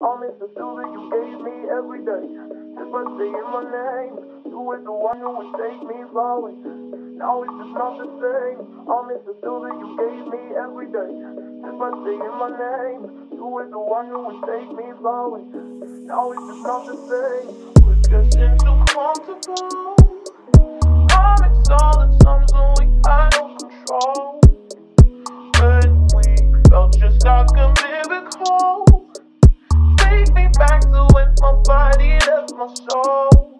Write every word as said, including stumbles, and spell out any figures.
I'll miss the feel that you gave me every day. Just by saying my name, you were the one who would take me forward. Now it's just not the same. I'll miss the feel that you gave me every day. Just by saying my name, you were the one who would take me forward. Now it's just not the same. We're getting too comfortable. I miss all the times when we had no control. When we felt just like a miracle. Take me back to when my body left my soul.